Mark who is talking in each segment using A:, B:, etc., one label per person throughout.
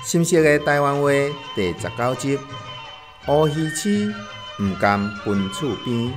A: 深色的台湾话第19集：乌鱼翅毋甘分厝边。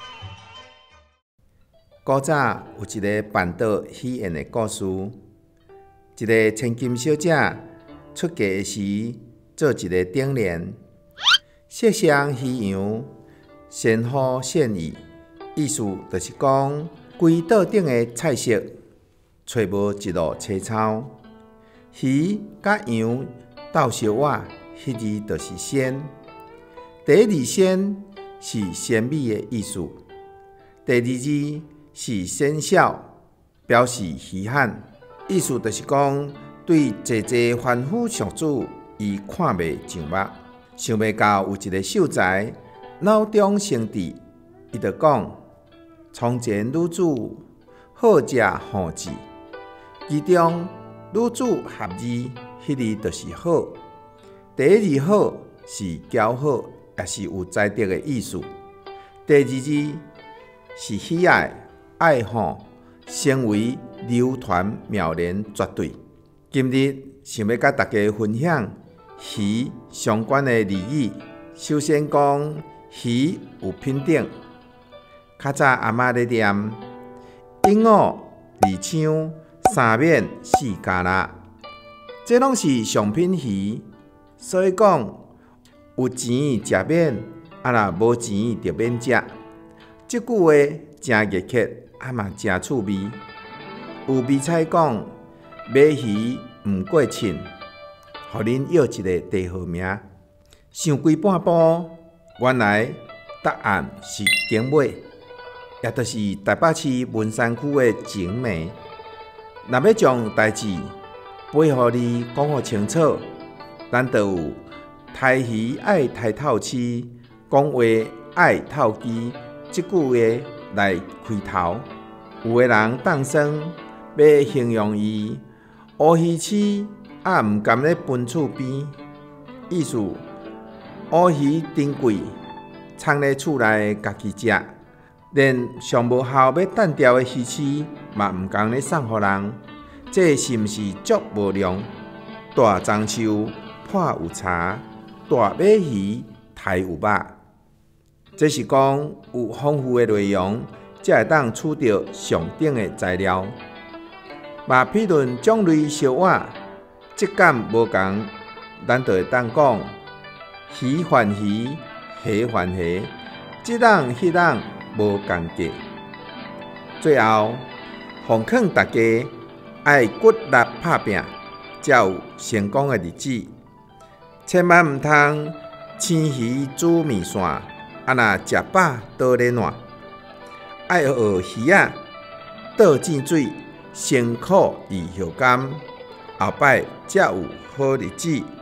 A: 古早有一个办桌喜宴的故事。一个千金小姐出嫁时做一个顶联，色香鱼羊，鲜好献意。意思就是讲，规桌顶的菜色找无一路青草。鱼甲羊斗相活，迄字就是鲜。第一字鲜是鲜美的意思，第二字是鲜小，表示稀罕。意思就是讲，对济济凡夫俗子，伊看袂上目，想袂到有一个秀才脑中生智，伊就讲：从前女子好食好治，其中女子合字，迄字就是好。第一字好是姣好，也是有才德的意思。第二字是喜爱爱好，成为流传妙连绝对。今日想要甲大家分享鱼相关的俚语。首先讲鱼有品等。较早阿嬷咧念：一五二抢三免四加辣，这拢是上品鱼。所以讲，有钱食免，若无钱就免食。这句话真热切，嘛真趣味。有美彩讲，买鱼毋过称，互恁要一个地号名。想几半步，原来答案是景美，也就是台北市文山区的景美。若要将代志背互你讲互清楚，咱就有刣鱼爱刣透翅，讲话爱透机这句话来开头。有的人当算要形容伊乌鱼翅毋甘咧分厝边，意思乌鱼珍贵，藏咧厝内家己食，连上无效要单调的鱼翅嘛毋甘咧送互人，这是毋是足无良？大樟树破有柴，大尾鱼刣有肉。这是讲有丰富的内容，才会当取到上等的材料。嘛，譬论种类小碗，质感无同，咱就会当讲鱼还鱼，虾还虾，这人迄人无同价。最后，奉劝大家爱骨力拍拼，才有成功的日子。千万毋通青鱼煮面线，若食饱倒咧烂。爱学鱼仔倒井水，辛苦而后甘，后摆才有好日子。